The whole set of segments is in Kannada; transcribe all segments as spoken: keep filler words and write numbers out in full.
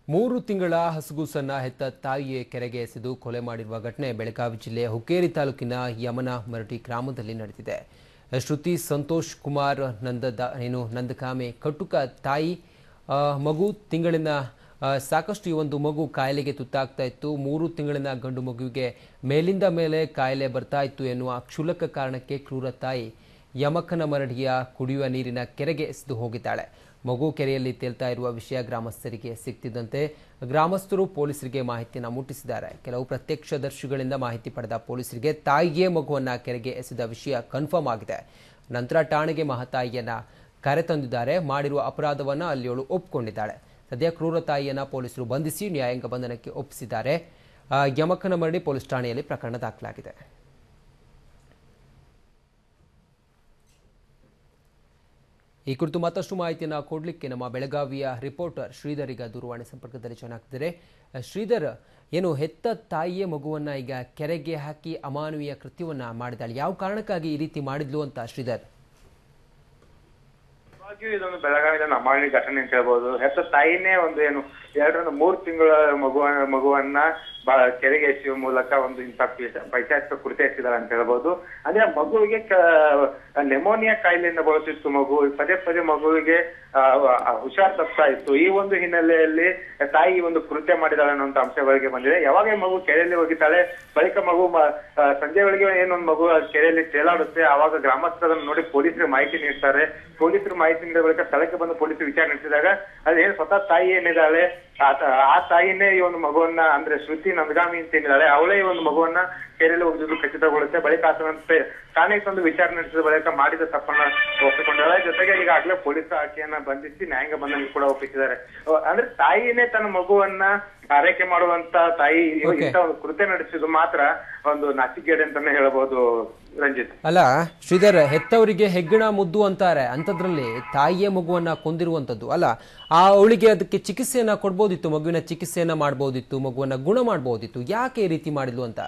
ಮೂರು ತಿಂಗಳ ಹಸುಗೂಸನ್ನ ಹೆತ್ತ ತಾಯಿಯೇ ಕೆರೆಗೆ ಎಸೆದು ಕೊಲೆ ಮಾಡಿರುವ ಘಟನೆ ಬೆಳಗಾವಿ ಜಿಲ್ಲೆಯ ಹುಕ್ಕೇರಿ ತಾಲೂಕಿನ ಯಮನಮರಡಿ ಗ್ರಾಮದಲ್ಲಿ ನಡೆದಿದೆ. ಶ್ರುತಿ ಸಂತೋಷ್ ಕುಮಾರ್ ನಂದದ ಏನು ನಂದಕಾಮೆ ಕಟುಕ ತಾಯಿ ಮಗು ತಿಂಗಳಿನ ಸಾಕಷ್ಟು ಈ ಒಂದು ಮಗು ಕಾಯಿಲೆಗೆ ತುತ್ತಾಗ್ತಾ ಇತ್ತು. ಮೂರು ತಿಂಗಳಿನ ಗಂಡು ಮಗುವಿಗೆ ಮೇಲಿಂದ ಮೇಲೆ ಕಾಯಿಲೆ ಬರ್ತಾ ಇತ್ತು ಎನ್ನುವ ಕ್ಷುಲ್ಲಕ ಕಾರಣಕ್ಕೆ ಕ್ರೂರ ತಾಯಿ ಯಮಕನಮರಡಿಯ ಕುಡಿಯುವ ನೀರಿನ ಕೆರೆಗೆ ಎಸೆದು ಹೋಗಿದ್ದಾಳೆ. ಮಗು ಕೆರೆಯಲ್ಲಿ ತೇಲ್ತಾ ಇರುವ ವಿಷಯ ಗ್ರಾಮಸ್ಥರಿಗೆ ಸಿಕ್ತಿದ್ದಂತೆ ಗ್ರಾಮಸ್ಥರು ಪೊಲೀಸರಿಗೆ ಮಾಹಿತಿಯನ್ನು ಮುಟ್ಟಿಸಿದ್ದಾರೆ. ಕೆಲವು ಪ್ರತ್ಯಕ್ಷದರ್ಶಿಗಳಿಂದ ಮಾಹಿತಿ ಪಡೆದ ಪೊಲೀಸರಿಗೆ ತಾಯಿಯೇ ಮಗುವನ್ನ ಕೆರೆಗೆ ಎಸೆದ ವಿಷಯ ಕನ್ಫರ್ಮ್ ಆಗಿದೆ. ನಂತರ ಠಾಣೆಗೆ ಮಹಾತಾಯಿಯನ್ನ ಕರೆತಂದಿದ್ದಾರೆ. ಮಾಡಿರುವ ಅಪರಾಧವನ್ನ ಅಲ್ಲಿಯವಳು ಒಪ್ಪಿಕೊಂಡಿದ್ದಾಳೆ. ಸದ್ಯ ಕ್ರೂರ ತಾಯಿಯನ್ನ ಪೊಲೀಸರು ಬಂಧಿಸಿ ನ್ಯಾಯಾಂಗ ಬಂಧನಕ್ಕೆ ಒಪ್ಪಿಸಿದ್ದಾರೆ. ಯಮಕನಮರಡಿ ಪೊಲೀಸ್ ಠಾಣೆಯಲ್ಲಿ ಪ್ರಕರಣ ದಾಖಲಾಗಿದೆ. ಈ ಕುರಿತು ಮತ್ತಷ್ಟು ಮಾಹಿತಿಯನ್ನು ಕೊಡಲಿಕ್ಕೆ ನಮ್ಮ ಬೆಳಗಾವಿಯ ರಿಪೋರ್ಟರ್ ಶ್ರೀಧರ್ ಈಗ ದೂರವಾಣಿ ಸಂಪರ್ಕದಲ್ಲಿ ಚೆನ್ನಾಗ್ತಿದ್ದಾರೆ. ಶ್ರೀಧರ್, ಏನು ಹೆತ್ತ ತಾಯಿಯ ಮಗುವನ್ನ ಈಗ ಕೆರೆಗೆ ಹಾಕಿ ಅಮಾನವೀಯ ಕೃತ್ಯವನ್ನ ಮಾಡಿದಾಳೆ, ಯಾವ ಕಾರಣಕ್ಕಾಗಿ ಈ ರೀತಿ ಮಾಡಿದ್ಲು ಅಂತ ಶ್ರೀಧರ್? ಇದೊಂದು ಬೆಳಗಾವಿದ ಅಮಾನವೀಯ ಘಟನೆ ಅಂತ ಹೇಳ್ಬೋದು. ಹೆತ್ತ ತಾಯಿನೇ ಒಂದು ಏನು ಎರಡರಿಂದ ಮೂರು ತಿಂಗಳ ಮಗುವ ಮಗುವನ್ನ ಕೆರೆಗೆ ಎಸೆಯುವ ಮೂಲಕ ಒಂದು ಇಂಥ ಪೈಶಾಚಿಕ ಕೃತ್ಯ ಎಸೆದಿದ್ದಾರೆ ಅಂತ ಹೇಳ್ಬೋದು. ಅಂದ್ರೆ ಮಗುವಿಗೆ ನೆಮೋನಿಯಾ ಕಾಯಿಲೆಯಿಂದ ಬಳಸುತ್ತಿತ್ತು. ಮಗು ಪದೇ ಪದೇ ಮಗುವಿಗೆ ಹುಷಾರ್ ತಪ್ತಾ ಇತ್ತು. ಈ ಒಂದು ಹಿನ್ನೆಲೆಯಲ್ಲಿ ತಾಯಿ ಒಂದು ಕೃತ್ಯ ಮಾಡಿದಾಳೆ ಅನ್ನುವಂತ ಅಂಶಗಳಿಗೆ ಬಂದಿದೆ. ಯಾವಾಗ ಮಗು ಕೆರೆಯಲ್ಲಿ ಹೋಗಿದ್ದಾಳೆ, ಬಳಿಕ ಮಗು ಸಂಜೆ ವೇಳೆಗೆ ಏನೊಂದು ಮಗು ಕೆರೆಯಲ್ಲಿ ತೇಲಾಡುತ್ತೆ. ಆವಾಗ ಗ್ರಾಮಸ್ಥರನ್ನು ನೋಡಿ ಪೊಲೀಸರಿಗೆ ಮಾಹಿತಿ ನೀಡ್ತಾರೆ. ಪೊಲೀಸರು ಮಾಹಿತಿ ನೀಡಿದ ಬಳಿಕ ಸ್ಥಳಕ್ಕೆ ಬಂದು ಪೊಲೀಸರು ವಿಚಾರಣೆ ನಡೆಸಿದಾಗ ಅದೇನು ಸ್ವತಃ ತಾಯಿ ಏನಿದ್ದಾಳೆ, ಆ ತಾಯಿನೇ ಈ ಒಂದು ಮಗುವನ್ನ ಅಂದ್ರೆ ಶ್ರುತಿ ನಂದಗಾಮಿ ಅಂತ ಏನಿದ್ದಾಳೆ ಅವಳೇ ಈ ಒಂದು ಮಗುವನ್ನ ಕೆರೆಯಲ್ಲಿ ಹೋಗಿದ್ದು ಖಚಿತಗೊಳ್ಳುತ್ತೆ. ಬಳಿಕ ಆತನಂತೆ ಠಾಣೆಗೆ ತಂದು ವಿಚಾರಣೆ ನಡೆಸಿದ ಬಳಿಕ ಮಾಡಿದ ತಪ್ಪನ್ನ ಒಪ್ಪಿಕೊಂಡಾಳೆ. ಜೊತೆಗೆ ಈಗಾಗಲೇ ಪೊಲೀಸರು ಆಕೆಯನ್ನ ಬಂಧಿಸಿ ನ್ಯಾಯಾಂಗ ಬಂಧನಕ್ಕೆ ಕೂಡ ಒಪ್ಪಿಸಿದ್ದಾರೆ. ಅಂದ್ರೆ ತಾಯಿನೇ ತನ್ನ ಮಗುವನ್ನ ಆರೈಕೆ ಮಾಡುವಂತ ತಾಯಿ ಇಂಥ ಒಂದು ಕೃತ್ಯ ನಡೆಸಿದ್ದು ಮಾತ್ರ ಒಂದು ನಾಚಿಕೆಗೇಡು ಅಂತಾನೆ ಹೇಳ್ಬೋದು. ರಂಜಿತ್, ಅಲ್ಲ ಶ್ರೀಧರ್, ಹೆತ್ತವರಿಗೆ ಹೆಗ್ಗಣ ಮುದ್ದು ಅಂತಾರೆ, ಅಂತದ್ರಲ್ಲಿ ತಾಯಿಯ ಮಗುವನ್ನ ಕೊಂದಿರುವಂತದ್ದು ಅಲ್ಲ. ಆ ಅವಳಿಗೆ ಅದಕ್ಕೆ ಚಿಕಿತ್ಸೆಯನ್ನ ಕೊಡ್ಬೋದಿತ್ತು, ಮಗುವಿನ ಚಿಕಿತ್ಸೆಯನ್ನ ಮಾಡ್ಬೋದಿತ್ತು, ಮಗುವನ್ನ ಗುಣ ಮಾಡ್ಬೋದಿತ್ತು. ಯಾಕೆ ಈ ರೀತಿ ಮಾಡಿದ್ಲು ಅಂತ?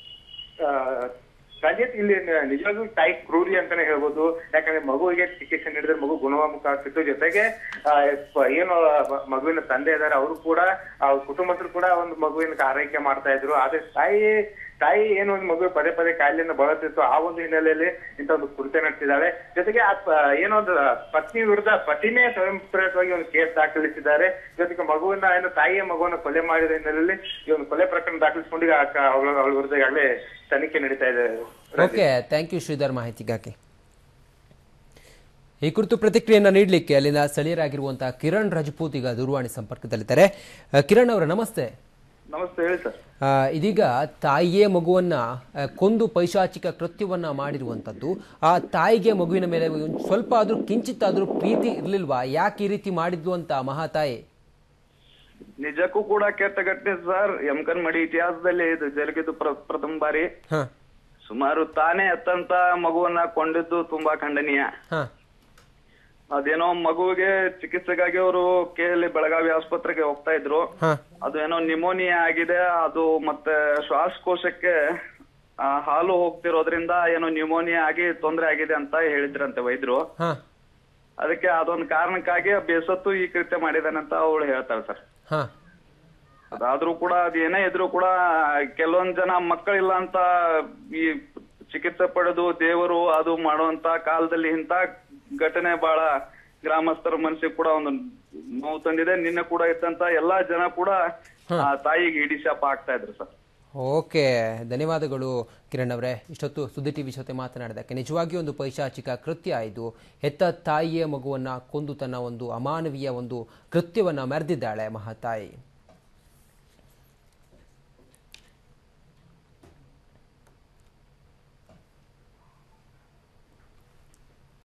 ರಂಜಿತ್, ಇಲ್ಲಿ ನಿಜವಾಗ್ಲೂ ತಾಯಿ ಕ್ರೂರಿ ಅಂತಾನೆ ಹೇಳ್ಬೋದು. ಯಾಕಂದ್ರೆ ಮಗುವಿಗೆ ಚಿಕಿತ್ಸೆ ನೀಡಿದ್ರೆ ಮಗು ಗುಣಮುಖ ಆಗ್ತಿತ್ತು. ಜೊತೆಗೆ ಏನು ಮಗುವಿನ ತಂದೆ ಇದ್ದಾರೆ ಅವರು ಕೂಡ ಅವ್ರ ಕುಟುಂಬಸ್ಥರು ಕೂಡ ಒಂದು ಮಗುವಿನ ಆರೈಕೆ ಮಾಡ್ತಾ ಇದ್ರು. ಆದ್ರೆ ತಾಯಿ ತಾಯಿ ಏನು ಒಂದು ಮಗು ಪದೇ ಪದೇ ಕಾಯಿಲೆಯನ್ನು ಬಳಸ್ತಿತ್ತು. ಆ ಒಂದು ಹಿನ್ನೆಲೆಯಲ್ಲಿ ಇಂಥ ಒಂದು ಕೃತ್ಯ ನಡೆಸಿದ್ದಾಳೆ. ಜೊತೆಗೆ ಏನೋ ಒಂದು ಪತ್ನಿ ವಿರುದ್ಧ ಪತಿನೇ ಸ್ವಯಂ ಪ್ರೇರಿತವಾಗಿ ಒಂದು ಕೇಸ್ ದಾಖಲಿಸಿದ್ದಾರೆ. ಜೊತೆಗೆ ಮಗುವಿನ ಏನು ತಾಯಿಯ ಮಗುವನ್ನು ಕೊಲೆ ಮಾಡಿದ ಹಿನ್ನೆಲೆಯಲ್ಲಿ ಈ ಒಂದು ಕೊಲೆ ಪ್ರಕರಣ ದಾಖಲಿಸಿಕೊಂಡು ಅವಳ ಅವಳ ವಿರುದ್ಧ ಈಗಾಗಲೇ ತನಿಖೆ ನಡೀತಾ ಇದೆ. ಓಕೆ, ಥ್ಯಾಂಕ್ ಯು ಶ್ರೀಧರ್ ಮಾಹಿತಿಗಾಗಿ. ಈ ಕುರಿತು ಪ್ರತಿಕ್ರಿಯೆಯನ್ನ ನೀಡಲಿಕ್ಕೆ ಅಲ್ಲಿನ ಸ್ಥಳೀಯರಾಗಿರುವಂತಹ ಕಿರಣ್ ರಜಪೂತ್ ಈಗ ದೂರವಾಣಿ ಸಂಪರ್ಕದಲ್ಲಿದ್ದಾರೆ. ಕಿರಣ್ ಅವರ ನಮಸ್ತೆ. ನಮಸ್ತೆ, ಹೇಳಿ ಸರ್. ಇದೀಗ ತಾಯಿಯೇ ಮಗುವನ್ನ ಕೊಂದು ಪೈಶಾಚಿಕ ಕೃತ್ಯವನ್ನ ಮಾಡಿರುವಂತದ್ದು, ಆ ತಾಯಿಗೆ ಮಗುವಿನ ಮೇಲೆ ಸ್ವಲ್ಪ ಆದ್ರೂ ಕಿಂಚಿತ್ತಾದ್ರೂ ಪ್ರೀತಿ ಇರ್ಲಿಲ್ವಾ? ಯಾಕೆ ಈ ರೀತಿ ಮಾಡಿದ್ಲು ಅಂತ ಮಹಾತಾಯಿ? ನಿಜಕ್ಕೂ ಕೂಡ ಕೆಟ್ಟ ಘಟನೆ ಸರ್. ಯಮಕನಮರಡಿ ಇತಿಹಾಸದಲ್ಲಿ ಇದು ಜರುಗಿದ್ದು ಪ್ರಥಮ ಬಾರಿ. ಸುಮಾರು ತಾನೇ ಅತ್ತಂತ ಮಗುವನ್ನ ಕೊಂಡಿದ್ದು ತುಂಬಾ ಖಂಡನೀಯ. ಅದೇನೋ ಮಗುವಿಗೆ ಚಿಕಿತ್ಸೆಗಾಗಿ ಅವರು ಕೇಳಿ ಬೆಳಗಾವಿ ಆಸ್ಪತ್ರೆಗೆ ಹೋಗ್ತಾ ಇದ್ರು. ಅದು ಏನೋ ನಿಮೋನಿಯಾ ಆಗಿದೆ, ಅದು ಮತ್ತೆ ಶ್ವಾಸಕೋಶಕ್ಕೆ ಹಾಲು ಹೋಗ್ತಿರೋದ್ರಿಂದ ಏನೋ ನ್ಯೂಮೋನಿಯಾ ಆಗಿ ತೊಂದರೆ ಆಗಿದೆ ಅಂತ ಹೇಳಿದ್ರಂತೆ ವೈದ್ಯರು. ಅದಕ್ಕೆ ಅದೊಂದು ಕಾರಣಕ್ಕಾಗಿ ಬೇಸತ್ತು ಈ ಕೃತ್ಯ ಮಾಡಿದಾನಂತ ಅವಳು ಹೇಳ್ತಾಳೆ ಸರ್. ಅದಾದ್ರೂ ಕೂಡ ಅದೇನೇ ಇದ್ರು ಕೂಡ ಕೆಲವೊಂದ್ ಜನ ಮಕ್ಕಳಿಲ್ಲ ಅಂತ ಈ ಚಿಕಿತ್ಸೆ ಪಡೆದು ದೇವರು ಅದು ಮಾಡುವಂತ ಕಾಲದಲ್ಲಿ ಇಂತ ಘಟನೆ ಬಹಳ ಗ್ರಾಮಸ್ಥರ ಮನಸ್ಸಿಗೆ ಕೂಡ ಒಂದು ನೋವು ತಂದಿದೆ. ನಿನ್ನೆ ಕೂಡ ಇದ್ದಂತ ಎಲ್ಲಾ ಜನ ಕೂಡ ಆ ತಾಯಿಗೆ ಇಡೀ ಶಾಪ ಆಗ್ತಾ ಇದ್ರು ಸರ್. ಓಕೆ, ಧನ್ಯವಾದಗಳು ಕಿರಣ್ ಅವರೇ. ಇಷ್ಟೊತ್ತು ಸುದ್ದಿ ಟಿವಿ ಜೊತೆ ಮಾತನಾಡಿದಕ್ಕೆ. ನಿಜವಾಗಿಯೂ ಒಂದು ಪೈಶಾಚಿಕ ಕೃತ್ಯ ಇದು. ಹೆತ್ತ ತಾಯಿಯ ಮಗುವನ್ನ ಕೊಂದು ತನ್ನ ಒಂದು ಅಮಾನವೀಯ ಒಂದು ಕೃತ್ಯವನ್ನ ಮೆರೆದಿದ್ದಾಳೆ ಮಹಾತಾಯಿ.